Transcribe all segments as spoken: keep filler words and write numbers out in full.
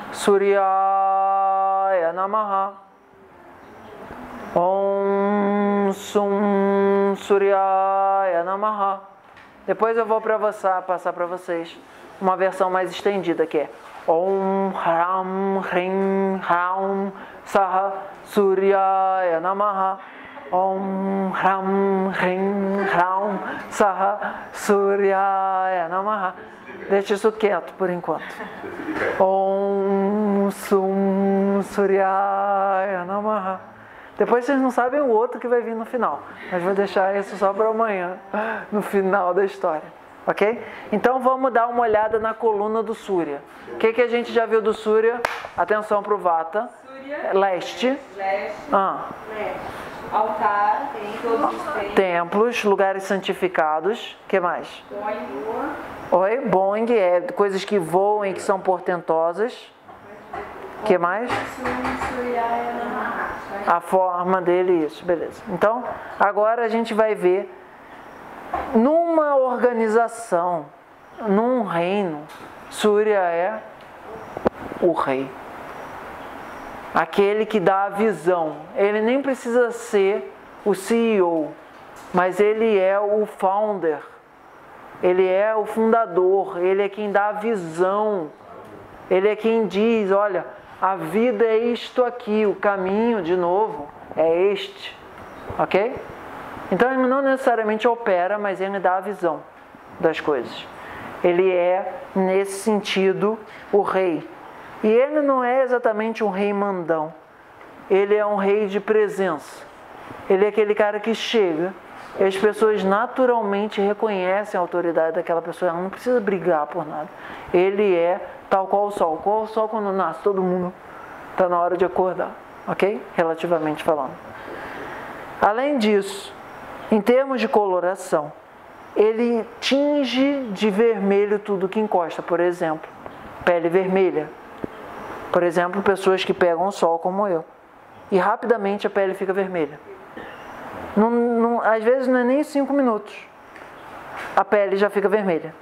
Suryaya Namaha. Om Sum Suryaya Namaha. Depois eu vou pra você, passar para vocês uma versão mais estendida, que é Om Ram Hrim Ram Saha Suryaya Namaha. Om Ram Hrim Ram Saha Suryaya Namaha. Deixa isso quieto por enquanto. Om Sum Suryaya Namaha. Depois vocês não sabem o outro que vai vir no final, mas vou deixar isso só para amanhã, no final da história, ok? Então vamos dar uma olhada na coluna do Surya. O que, que a gente já viu do Surya? Atenção para o Vata. Surya, leste. Leste. Ah. Leste. Altar, tem todos os templos. Templos, lugares santificados. O que mais? Boing. Oi, Boing, é coisas que voam e que são portentosas. O que mais? A forma dele, isso, beleza. Então, agora a gente vai ver, numa organização, num reino, Surya é o rei. Aquele que dá a visão. Ele nem precisa ser o C E O, mas ele é o founder. Ele é o fundador, ele é quem dá a visão. Ele é quem diz, olha, a vida é isto aqui, o caminho, de novo, é este, ok? Então ele não necessariamente opera, mas ele dá a visão das coisas. Ele é, nesse sentido, o rei. E ele não é exatamente um rei mandão. Ele é um rei de presença. Ele é aquele cara que chega e as pessoas naturalmente reconhecem a autoridade daquela pessoa. Ela não precisa brigar por nada. Ele é tal qual o sol. Qual o sol quando nasce? Todo mundo está na hora de acordar, ok? Relativamente falando. Além disso, em termos de coloração, ele tinge de vermelho tudo que encosta. Por exemplo, pele vermelha. Por exemplo, pessoas que pegam o sol como eu. E rapidamente a pele fica vermelha. Não, não, às vezes não é nem cinco minutos. A pele já fica vermelha.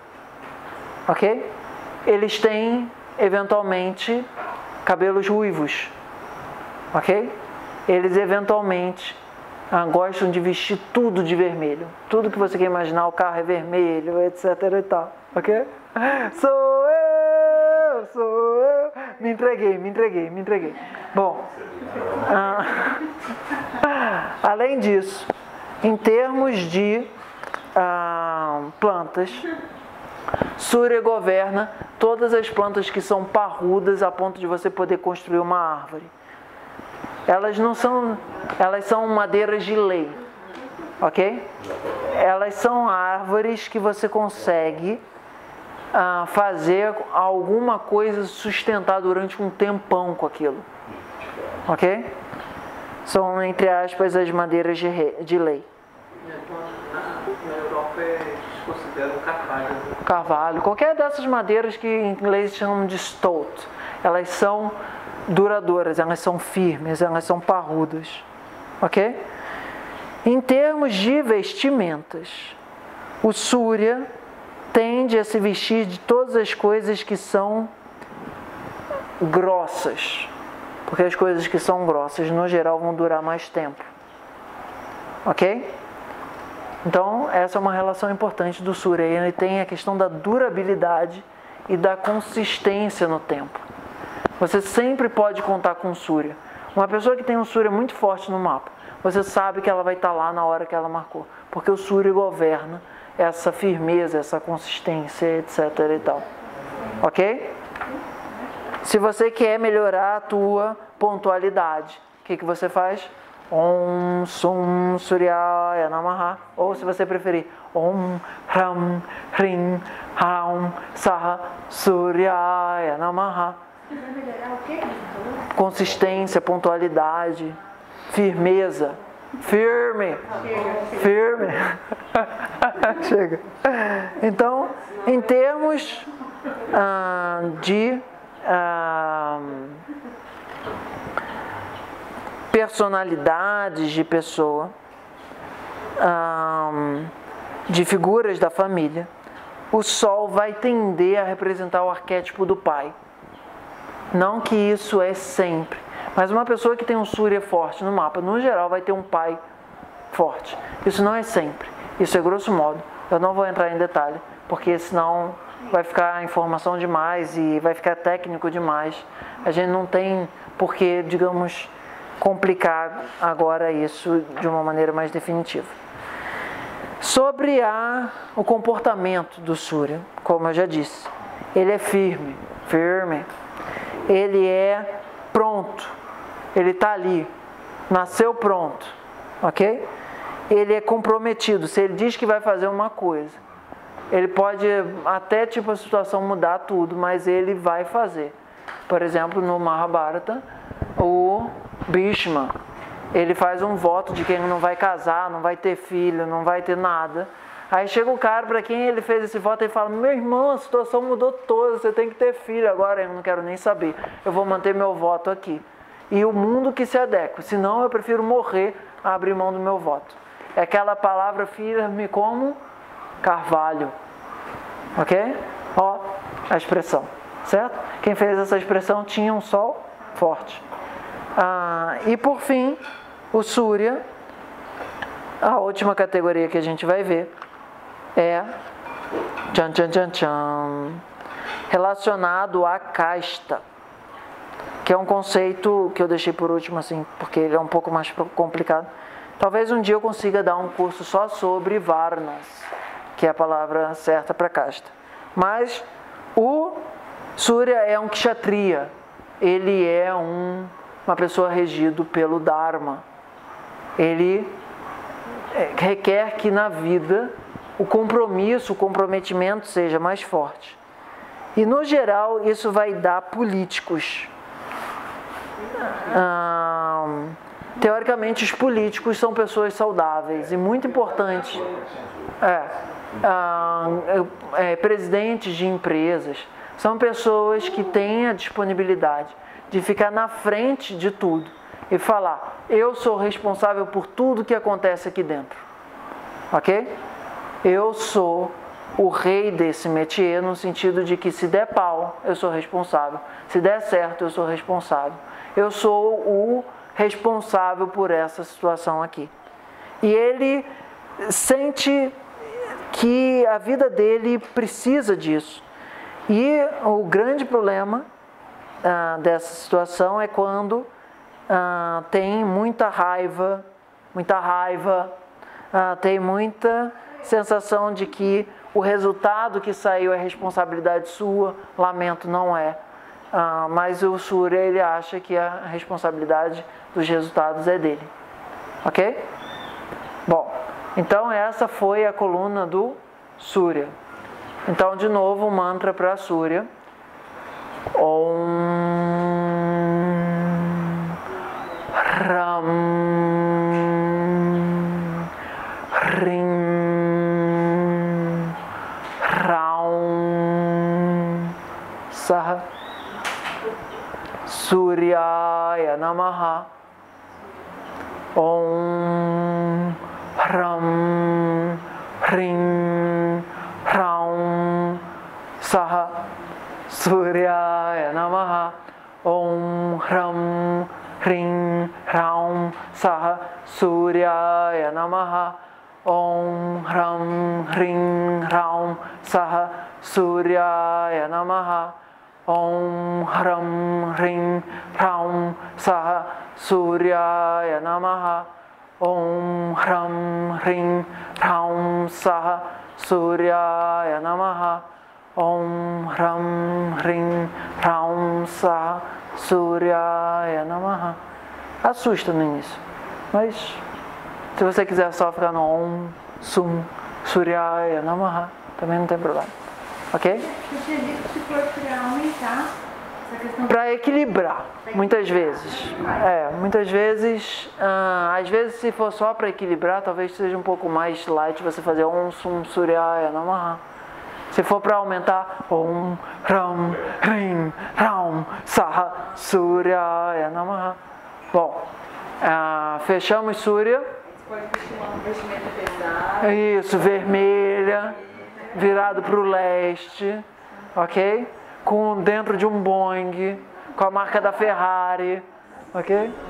Ok? Eles têm, eventualmente, cabelos ruivos. Ok? Eles, eventualmente, ah, gostam de vestir tudo de vermelho. Tudo que você quer imaginar, o carro é vermelho, etc e tal. Ok? Sou eu, sou eu. Me entreguei, me entreguei, me entreguei. Bom, ah, além disso, em termos de ah, plantas, Surya governa todas as plantas que são parrudas a ponto de você poder construir uma árvore. Elas não são, elas são madeiras de lei, ok? Elas são árvores que você consegue ah, fazer alguma coisa, sustentar durante um tempão com aquilo, ok? São, entre aspas, as madeiras de, rei, de lei. Na Europa eles consideram carvalho. Carvalho, qualquer dessas madeiras que em inglês chamam de stout, elas são duradouras, elas são firmes, elas são parrudas, ok? Em termos de vestimentas, o Surya tende a se vestir de todas as coisas que são grossas, porque as coisas que são grossas, no geral, vão durar mais tempo, ok? Então, essa é uma relação importante do Surya. Ele tem a questão da durabilidade e da consistência no tempo. Você sempre pode contar com o Surya. Uma pessoa que tem um Surya muito forte no mapa, você sabe que ela vai estar lá na hora que ela marcou, porque o Surya governa essa firmeza, essa consistência, etc e tal. Ok? Se você quer melhorar a tua pontualidade, o que, que você faz? Om Sum Suryaya Namaha. Ou, se você preferir, Om Ram Hrim Ram Saha Suryaya Namaha. Consistência, pontualidade, firmeza. Firme. Firme. Chega. Então, em termos ah, de ah, personalidades de pessoa, ah, de figuras da família, o Sol vai tender a representar o arquétipo do pai. Não que isso é sempre. Mas uma pessoa que tem um Surya forte no mapa, no geral, vai ter um pai forte. Isso não é sempre. Isso é grosso modo. Eu não vou entrar em detalhe, porque senão vai ficar informação demais e vai ficar técnico demais. A gente não tem por que, digamos, complicar agora isso de uma maneira mais definitiva. Sobre a, o comportamento do Surya, como eu já disse, ele é firme, firme. Ele é pronto, ele está ali, nasceu pronto, ok? Ele é comprometido, se ele diz que vai fazer uma coisa, ele pode até tipo a situação mudar tudo, mas ele vai fazer. Por exemplo, no Mahabharata, o Bhishma, ele faz um voto de que ele não vai casar, não vai ter filho, não vai ter nada. Aí chega o cara para quem ele fez esse voto e fala: meu irmão, a situação mudou toda, você tem que ter filho agora, eu não quero nem saber, eu vou manter meu voto aqui. E o mundo que se adequa, senão eu prefiro morrer a abrir mão do meu voto. É aquela palavra firme como carvalho, ok? Ó, a expressão, certo? Quem fez essa expressão tinha um sol forte. Ah, e por fim, o Surya, a última categoria que a gente vai ver, é tchan, tchan, tchan, tchan, relacionado à casta, que é um conceito que eu deixei por último, assim, porque ele é um pouco mais complicado. Talvez um dia eu consiga dar um curso só sobre Varnas, que é a palavra certa para casta. Mas o Surya é um Kshatriya, ele é um, uma pessoa regido pelo Dharma. Ele requer que na vida o compromisso, o comprometimento seja mais forte. E no geral isso vai dar políticos. Ah, teoricamente os políticos são pessoas saudáveis e muito importantes. É, ah, é, presidentes de empresas são pessoas que têm a disponibilidade de ficar na frente de tudo e falar: eu sou responsável por tudo que acontece aqui dentro, ok? Eu sou o rei desse métier, no sentido de que se der pau, eu sou responsável. Se der certo, eu sou responsável. Eu sou o responsável por essa situação aqui. E ele sente que a vida dele precisa disso. E o grande problema ah, dessa situação é quando ah, tem muita raiva, muita raiva, ah, tem muita sensação de que o resultado que saiu é responsabilidade sua, lamento, não é. Ah, mas o Surya, ele acha que a responsabilidade dos resultados é dele. Ok? Bom, então essa foi a coluna do Surya. Então, de novo, o mantra para Surya. Om Ram Rim Raum Saha Suryaya Namaha. Om Ram Rim Raum Saha Suryaya Namaha. Om Ram Rim Raum Saha Suryaya Namaha. Om Ram Rim Raum Saha Suryaya Namaha. Om Ram Rim Raum Saha Suryaya Namaha. Om Ram Rim Raum Saha Suryaya Namaha. Om Ram Rim Raum Saha Suryaya Namaha. Assusta no início, mas se você quiser só ficar no Om Sum Suryaya Namaha, também não tem problema. Ok? Você disse que for para aumentar essa questão. Para equilibrar, muitas vezes. É, muitas vezes, ah, às vezes se for só para equilibrar, talvez seja um pouco mais light você fazer Om Sum Suryaya Namaha. Se for para aumentar, Om Ram Rim Raum Saha Suryaya Namaha. Bom, ah, fechamos Surya. Pode vestir uma vestimenta pesada. Isso, vermelha, virado para o leste, ok? Com, dentro de um Boeing, com a marca da Ferrari, ok?